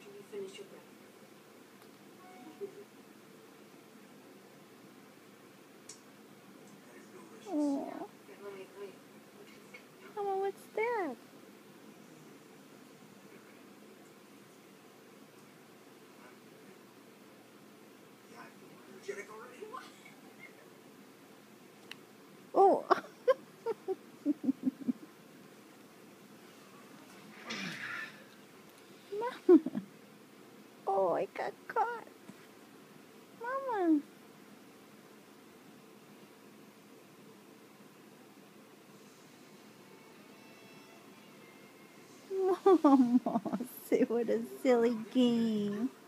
after you finish your breakfast. Oh. Yeah, let me. Mama, what's that? Oh. Mama. Oh, I got caught. Mama. Mama, say what a silly game.